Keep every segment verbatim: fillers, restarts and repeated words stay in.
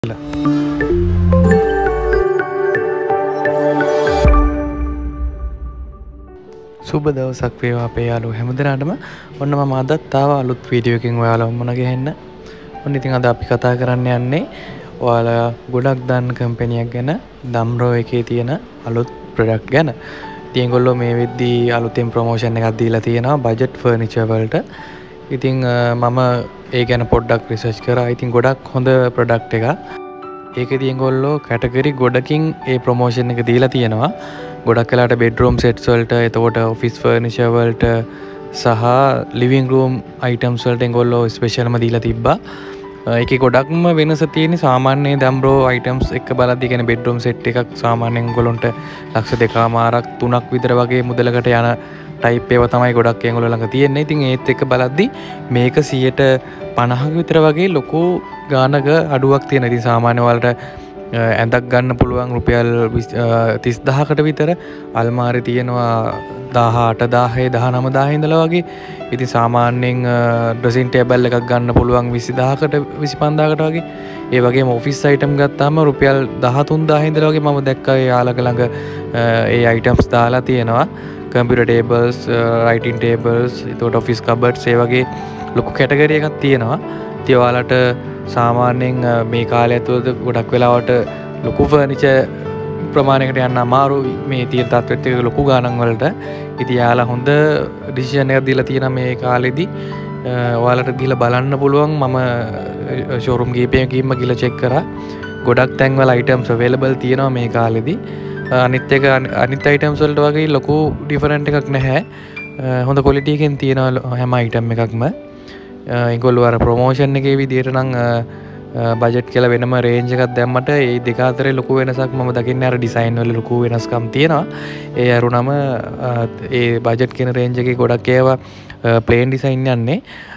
සුබ දවසක් වේවා අපේ යාළුවෝ හැමදෙනාටම. ඔන්න මම අදත් ආවා අලුත් වීඩියෝ එකකින් ඔයාලව මුණ ගැහෙන්න. ඔන්න ඉතින් අද අපි කතා කරන්න යන්නේ ඔයාලා ගොඩක් දාන්න කම්පැනියක් ගැන, Damro එකේ තියෙන අලුත් ප්‍රොඩක්ට් ගැන. ඉතින් ඒගොල්ලෝ මේ වෙද්දී අලුතෙන් ප්‍රොමෝෂන් එකක් දීලා තියෙනවා බජට් ෆර්නිචර් වලට. ඉතින් මම ඒ ගැන පොඩ්ඩක් රිසර්ච් කරා. ඉතින් ගොඩක් හොඳ ප්‍රොඩක්ට් එකක්. ඒකෙදී ඒගොල්ලෝ කැටගරි ගොඩකින් ඒ ප්‍රොමෝෂන් එක දීලා තියෙනවා. ගොඩක් වෙලාට බෙඩ්රූම් සෙට්ස් වලට, එතකොට ඔෆිස් ෆර්නිචර් වලට සහ ලිවිං රූම් අයිටම්ස් වලට ඒගොල්ලෝ ස්පෙෂල්ම දීලා තිබ්බා. ඒකේ ගොඩක්ම වෙනස තියෙන්නේ සාමාන්‍ය Damro items එක බලද්දී කියන්නේ බෙඩ්රූම් සෙට් එකක් සාමාන්‍යයෙන් ඒගොල්ලන්ට ලක්ෂ දෙකමාරක් තුනක් විතර වගේ මුදලකට යන ටයිප් ඒවා තමයි ගොඩක් ඒගොල්ලෝ ළඟ තියෙන්නේ. ඉතින් ඒත් එක්ක බලද්දී මේක සියයට පනහක විතර වගේ ලොකු ගානක අඩුවක් තියෙනවා. ඉතින් සාමාන්‍ය වලට ඇඳක් ගන්න පුළුවන් රුපියල් තිස් දහකට විතර, අල්මාරි තියෙනවා දහඅට දාහේ දහනව දාහේ ඉඳලා වගේ. ඉතින් සාමාන්‍යයෙන් ඩ්‍රෙසින් ටේබල් එකක් ගන්න පුළුවන් විසි දහකට විසි පන්දාහකට වගේ. ඒ වගේම ඔෆිස් අයිටම් ගත්තාම රුපියල් දහතුන් දාහේ ඉඳලා වගේ මම දැක්කා යාළක ළඟ ඒ අයිටම්ස් දාලා තියෙනවා. කම්පියුටර් ටේබල්ස්, රයිටින් ටේබල්ස්, එතකොට ඔෆිස් කබඩ්ස්, ඒ වගේ ලොකු කැටගරි එකක් තියෙනවා. ඉතින් ඔයාලට සාමාන්‍යයෙන් මේ කාලය ඇතුළත ගොඩක් වෙලාවට ලොකු ෆර්නිචර් ප්‍රමාණයකට යන්න අමාරුයි මේ තියෙන තත්ත්වෙත් එක්ක ලොකු ගාණන් වලට. ඉතින් යාලා හොඳ ඩිසිෂන් එකක් දීලා තියෙනවා මේ කාලෙදී. ඔයාලට ගිහලා බලන්න පුළුවන්. මම ෂෝරූම් කීපයකින්ම ගිහලා චෙක් කරා. ගොඩක් තැන්වල අයිටම්ස් අවైలබල් තියෙනවා මේ කාලෙදී. අනිත් එක අනිත් අයිටම්ස් වලට වගේ ලොකු ඩිෆරන්ට් එකක් නැහැ. හොඳ ක්වොලිටි එකකින් තියෙනවා හැම අයිටම් එකක්ම. ඒගොල්ලෝ අර ප්‍රොමෝෂන් එකේ විදියට නම් බජට් කියලා වෙනම රේන්ජ් එකක් දැම්මට ඒ දෙක අතරේ ලොකු වෙනසක් මම දකින්නේ. අර ඩිසයින් වල ලොකු වෙනස්කම් තියෙනවා. ඒ අරුණම ඒ බජට් කියන රේන්ජ් එකේ ගොඩක් ඒවා ප්ලේන් ඩිසයින් යන්නේ.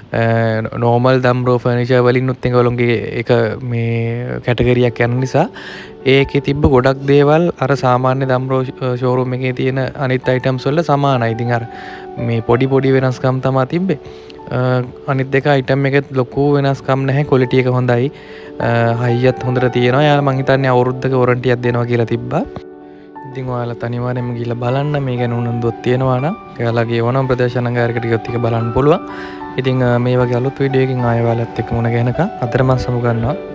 නෝමල් Damro ෆර්නිචර් වලින් උත් ඒගොල්ලෝගේ එක මේ කැටගරියක් යන නිසා ඒකේ තිබ්බ ගොඩක් දේවල් අර සාමාන්‍ය Damro ෂෝරූම් එකේ තියෙන අනිත් අයිටම්ස් වල සමානයි. ඉතින් අර මේ පොඩි පොඩි වෙනස්කම් තමයි තිබ්බේ. අනිත් දෙක අයිටම් එකෙත් ලොකු වෙනස්කම් නැහැ. ක්වොලිටි එක හොඳයි. හයියත් හොඳට තියෙනවා. යාලා මං හිතන්නේ අවුරුද්දක වොරන්ටියක් දෙනවා කියලා තිබ්බා. ඉතින් ඔයාලා අනිවාර්යෙන්ම ගිහලා බලන්න. මේ ගැන උනන්දුවක් තියෙනවා නම් ඔයාලගේ ඕනම ප්‍රදර්ශනකාරයකට ගියොත් එක බලන්න පුළුවන්. ඉතින් මේ වගේ අලුත් වීඩියෝ එකකින් ආයෙ ඔයාලත් එක්ක මුණ ගැහෙනකම් අතරමං සමු ගන්නවා.